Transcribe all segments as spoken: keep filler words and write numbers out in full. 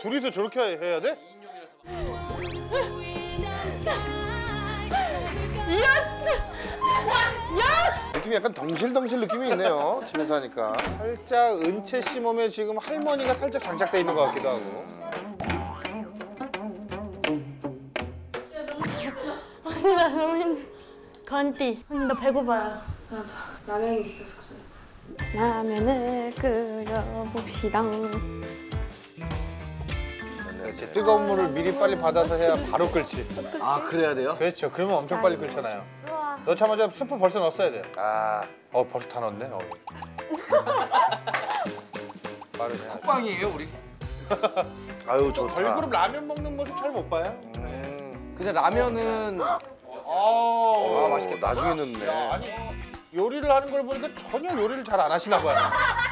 둘이서 저렇게 해야 돼? 느낌이 약간 덩실덩실 느낌이 있네요. 집에서 하니까. 살짝 은채 씨 몸에 지금 할머니가 살짝 장착돼 있는 것 같기도 하고. 언니 나 너무 힘들어. 건띠. 언니 나 배고파요. 나도 라면이 있어 숙소에. 라면을 끓여봅시다. 그렇지. 뜨거운 물을 미리 빨리 받아서 해야 바로 끓지. 아 그래야 돼요? 그렇죠. 그러면 엄청 빨리 끓잖아요. 넣자마자 스프 벌써 넣었어야 돼. 아, 어 벌써 다 넣었네. 어. 빠르네. 콧방이에요 우리? 아유 좋다. 걸그룹 라면 먹는 모습 잘 못 봐요. 음. 근데 라면은 아, 아 맛있겠다. 나중에 넣네. 아니 요리를 하는 걸 보니까 전혀 요리를 잘 안 하시나 봐요.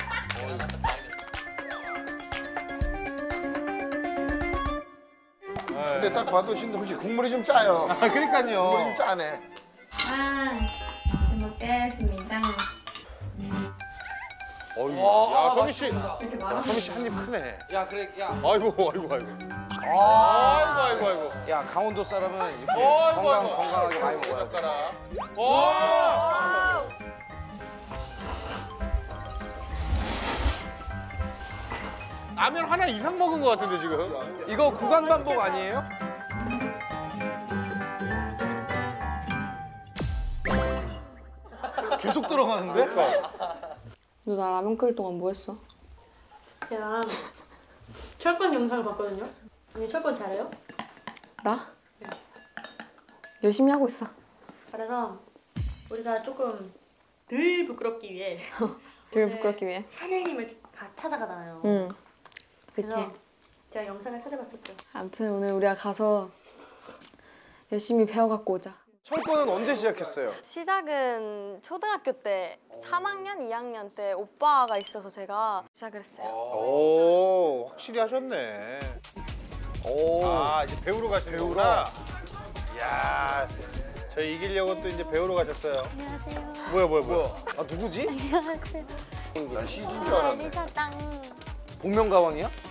근데 딱 봐도 신동 씨 국물이 좀 짜요. 아, 그러니까요. 국물이 좀 짜네. 아, 잘 먹겠습니다. 어이, 야 소미 씨, 이렇게 많아. 소미 씨 한 입 크네. 야 그래 야 아이고, 아이고, 아이고. 아, 아이고, 아이고, 아이고. 야 강원도 사람은 이렇게 아이고, 건강 아이고. 건강하게 많이 먹어야 돼. 젓가락. 오! 라면 하나 이상 먹은 것 같은데 지금. 이거 구간 반복 아니에요? 계속 들어가는데? 너 나 라면 끓일 동안 뭐 했어? 제가 철권 영상을 봤거든요. 언니 철권 잘해요? 나? 열심히 하고 있어. 그래서 우리가 조금 덜 부끄럽기 위해 덜 부끄럽기 위해. 샤넬님을 찾아가잖아요. 응. 그래서 그렇게. 제가 영상을 찾아봤었죠. 아무튼 오늘 우리가 가서 열심히 배워갖고 오자. 철권은 언제 시작했어요? 시작은 초등학교 때 삼 학년, 이 학년 때 오빠가 있어서 제가 시작을 했어요. 오, 확실히 하셨네. 오. 아, 이제 배우러 가시는구나. 이야, 저 이기려고 또 이제 배우러 가셨어요. 안녕하세요. 뭐야, 뭐야, 뭐야. 아 누구지? 안녕하세요. 난 시즌 줄 알았네. 리사 땅. 복면가왕이야?